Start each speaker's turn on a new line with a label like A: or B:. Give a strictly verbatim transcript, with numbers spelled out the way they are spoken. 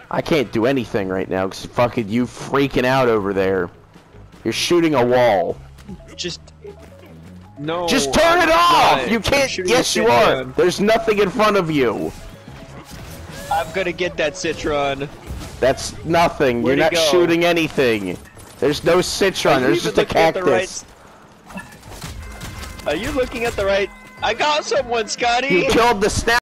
A: I can't do anything right now because fucking you freaking out over there. You're shooting a wall.
B: Just no.
A: Just turn
B: I'm
A: it off.
B: not.
A: You can't. Yes, you
B: Citron.
A: are. There's nothing in front of you.
B: I'm gonna get that Citron.
A: That's nothing.
B: Where'd
A: You're
B: he
A: not
B: go?
A: shooting anything. There's no Citron.
B: Are you
A: There's just
B: even
A: a
B: looking at the
A: cactus.
B: right- Are you looking at the right? I got someone, Scotty.
A: You killed the snap.